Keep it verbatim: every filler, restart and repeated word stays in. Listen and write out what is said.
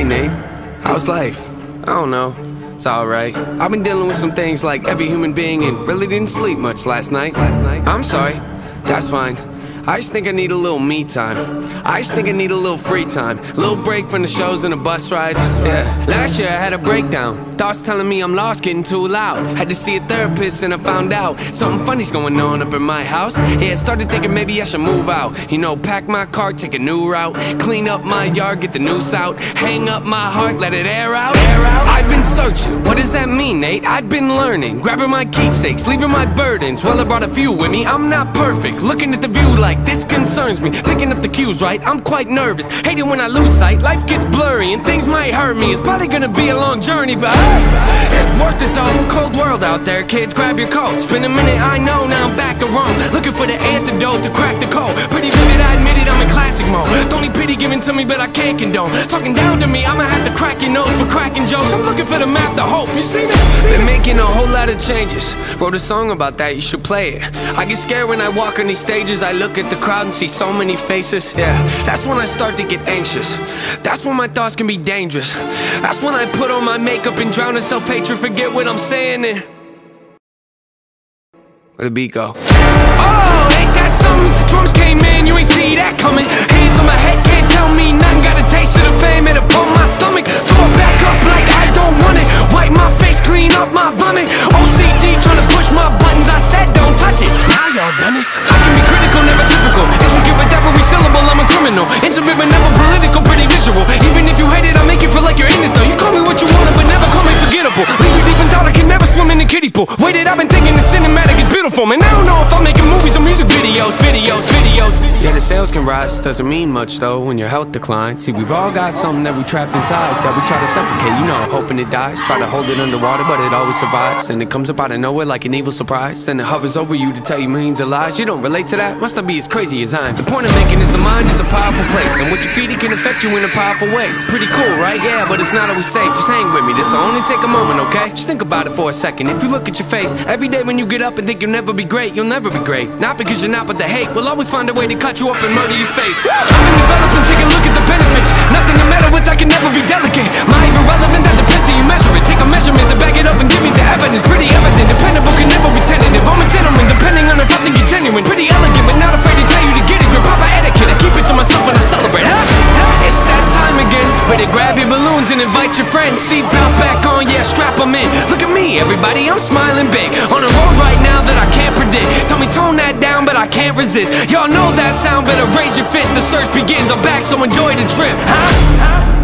Nate. How's life? I don't know. It's alright. I've been dealing with some things like every human being and really didn't sleep much last night. Last night? I'm sorry. That's fine. I just think I need a little me time. I just think I need a little free time. A little break from the shows and the bus rides. Yeah. Last year I had a breakdown. Thoughts telling me I'm lost, getting too loud. Had to see a therapist and I found out something funny's going on up in my house. Yeah, started thinking maybe I should move out. You know, pack my car, take a new route. Clean up my yard, get the noose out. Hang up my heart, let it air out. Air out. I've been searching. What does that mean, Nate? I've been learning. Grabbing my keepsakes, leaving my burdens. Well, I brought a few with me. I'm not perfect. Looking at the view like this concerns me. Picking up the cues right, I'm quite nervous. Hate it when I lose sight, life gets blurry and things might hurt me. It's probably gonna be a long journey, but hey, it's worth it though. Cold world out there, kids, grab your coats. Been a minute, I know, now I'm back to Rome. Looking for the antidote to crack the code. Pretty vivid, I admit it, I'm in classic mode. The only pity given to me, but I can't condone. Talking down to me, I'ma have to crack your nose for cracking jokes. I'm looking for the map, the hope, you see that? Been making a whole lot of changes. Wrote a song about that, you should play it. I get scared when I walk on these stages. I look at the crowd and see so many faces. Yeah, that's when I start to get anxious. That's when my thoughts can be dangerous. That's when I put on my makeup and drown in self-hatred. Forget what I'm saying and where the beat go? Oh, ain't that something? Drums came in, you ain't see that coming. Hands on my head, can't tell me nothing. Got a taste of the fame, it upon my stomach. Throw it back up like I don't want it. Wipe my face, clean up my vomit. O C D trying to push my buttons. I said don't touch it, now y'all done it. I can be critical, never typical. Intricate with every syllable, I'm a criminal. Intimate but never political, pretty visual. Even if you hate it, I'll make you feel like you're in it though. You call me what you want, but never call me forgettable. Leave you deep in thought, I can never swim in the kiddie pool. Waited, I've been thinking the cinematic is beautiful. Man, I don't know if I'm making movies or music videos. Videos, videos. Yeah, the sales can rise, doesn't mean much though when your health declines. See, we've all got something that we trapped inside that we try to suffocate, you know, hoping it dies. Try to hold it underwater, but it always survives. And it comes up out of nowhere like an evil surprise. Then it hovers over you to tell you millions of lies. You don't relate to that? Must not be as crazy as I am. The point I'm making is the mind is a powerful place, and what you feed it can affect you in a powerful way. It's pretty cool, right? Yeah, but it's not always safe. Just hang with me, this'll only take a moment, okay? Just think about it for a second. If you look at your face every day when you get up and think you'll never be great, you'll never be great. Not because you're not, but the hate will always find a way to cut you up and murder your faith. I've been developing, take a look at the benefits. Nothing to meddle with, I can never be delicate. My even relevant, that depends how you measure it. Take a measurement to back it up and give me the evidence. Pretty evident, dependable, can never be tentative. I'm a gentleman, depending on if I think you're genuine. Pretty elegant, but not afraid to tell you to get it. Grip proper etiquette, I keep it to myself when I celebrate, huh? It's that time again. Better grab your balloons and invite your friends. Seat belts back on, yeah, strap them in. Look at me, everybody, I'm smiling big. On a road right now that I can't predict. Tell me tone that down, but I can't resist. Y'all know that sound, better raise your fist. The search begins, I'm back, so enjoy the trip, huh?